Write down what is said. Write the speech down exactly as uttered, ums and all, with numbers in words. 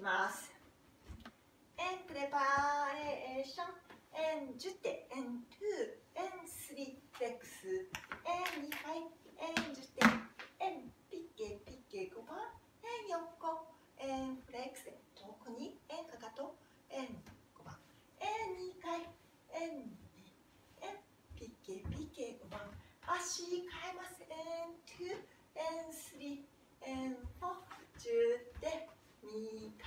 きます。エンプレパレーション、エンジュテ、エントゥ、エンスリフレックス、エンにかい、エンジュテ、エンピケピケごばん、エン横、エンフレックス、遠くに、エンかかと、エンごばん、エンにかい、エンに、エンピケピケごばん、足変えます。エントゥ、エンスリ、エンフォ、ジュテ、に